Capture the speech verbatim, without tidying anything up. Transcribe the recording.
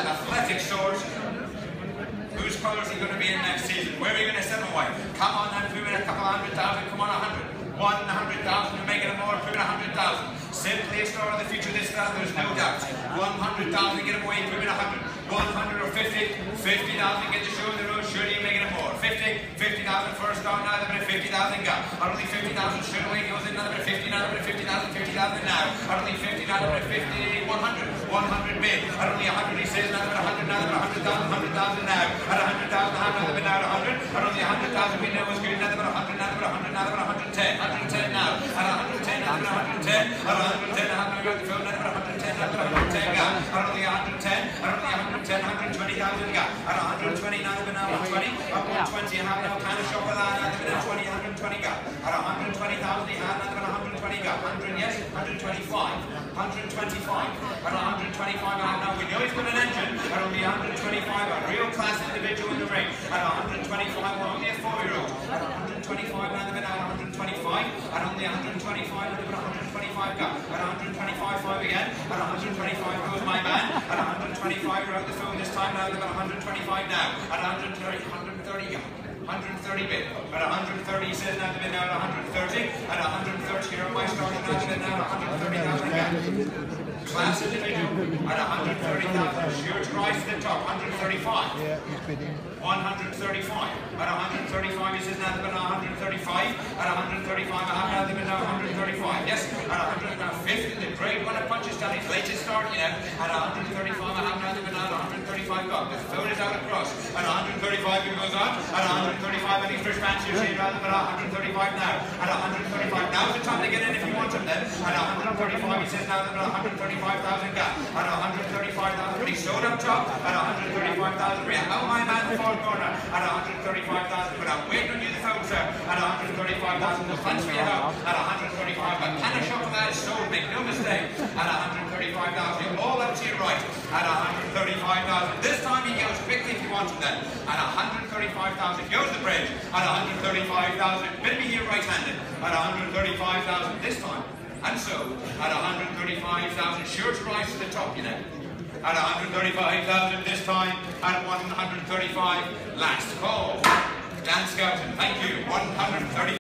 that athletic sword. Whose colour is he going to be in next season? Where are you going to send him away? Come on then, put in a couple of hundred thousand, come on a hundred. One hundred thousand, you're making it more, put in a hundred thousand. Simply a star of the future, this fella, there's no doubt. One hundred thousand, get him away, put in a hundred. One hundred or fifty, fifty thousand, get the show in the road, surely you're making it more. Fifty, fifty thousand first start, now they've been fifty thousand got. I don't think fifty thousand straight away goes in, another bit of fifty, another bit of fifty thousand, fifty thousand now. I don't think fifty, another bit of fifty, one hundred, one hundred bid. I don't think one hundred, he says, another bit of one hundred, another bit of one hundred thousand, one hundred thousand now. At one hundred thousand, another bit now to one hundred. I don't think one hundred thousand we know was good, another bit of one hundred, another bit of one hundred, another bit of one hundred ten, one hundred ten now. At one hundred ten, another bit of one hundred ten. At one hundred ten, another bit of the phone, another bit of one hundred ten, another bit of one hundred ten got. I don't think one hundred ten, I don't think one hundred ten, one hundred twenty thousand got. At one hundred twenty, another bit now one twenty. At one twenty, I have no kind of shop for that, another bit of twenty, one hundred twenty got. At one hundred twenty thousand, he had another bit of one hundred twenty got. one hundred, yes, one hundred twenty-five. one hundred twenty-five. At one hundred twenty-five, I have now, we know he's got an engine. At only one hundred twenty-five, a real class individual in the ring. At one hundred twenty-five, we're only a four-year-old. At one hundred twenty-five, another bit now one hundred twenty-five. At only one hundred twenty-five, another bit one hundred twenty-five got. At one hundred twenty-five, five again. At one hundred twenty-five goes my man. At one hundred twenty-five, we're out the phone this time. Now they've got one hundred twenty-five now. At one hundred thirty, one hundred thirty got. one hundred thirty bid. At one hundred thirty, he says now they've been now at one hundred thirty. At one hundred thirty, here are my stars now they've been now at one hundred thirty thousand got. Class individual. At one hundred thirty thousand, sure to rise to the top. one hundred thirty-five. Yeah, he's bidding. one hundred thirty-five. At one hundred thirty-five, he says now they've been one hundred thirty-five. At one hundred thirty-five, I have now they've been now one hundred thirty-five. Yes, at one hundred fifty, the grade one of punches down his latest start, you know. At one hundred thirty-five, I have now they've been now one hundred thirty-five got. The phone is out across. At one hundred thirty-five, it goes on. At one hundred thirty-five, and he's first fancy shade rather than one hundred thirty-five now. At one hundred thirty-five, now's the time to get in if you want him then. At one hundred thirty-five, he says now they've been one hundred thirty-five thousand got. At one hundred thirty-five thousand, but he showed up top. At one hundred thirty-five thousand, we have oh my man the far corner. At one hundred thirty-five thousand, but I'm waiting on you the phone, sir. At one hundred thirty-five thousand, the funds for you out. At one hundred thirty-five, but can I shop for that is sold, make no mistake. At one hundred thirty-five thousand, all up to your right. At one hundred thirty-five thousand, this time he goes quickly if you want him then. At one hundred thirty-five thousand, goes the bridge. At one hundred thirty-five thousand, bid me here right-handed. At one hundred thirty-five thousand, this time. And so, at one hundred thirty-five thousand, sure to rise to the top, you know. At one hundred thirty-five thousand this time, at one hundred thirty-five, last call. Dan Skelton, thank you, one hundred thirty.